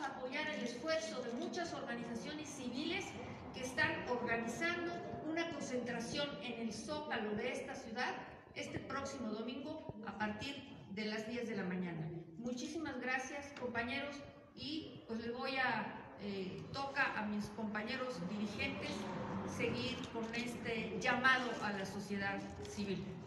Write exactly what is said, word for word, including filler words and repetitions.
a apoyar el esfuerzo de muchas organizaciones civiles que están organizando una concentración en el Zócalo de esta ciudad este próximo domingo a partir de las diez de la mañana. Muchísimas gracias, compañeros, y pues le voy a, eh, toca a mis compañeros dirigentes seguir con este llamado a la sociedad civil.